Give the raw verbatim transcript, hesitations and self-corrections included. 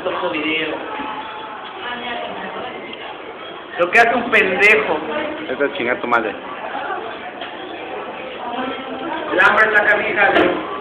otro video. Lo que hace un pendejo. Esta chinga tu madre. El hambre es la camisa,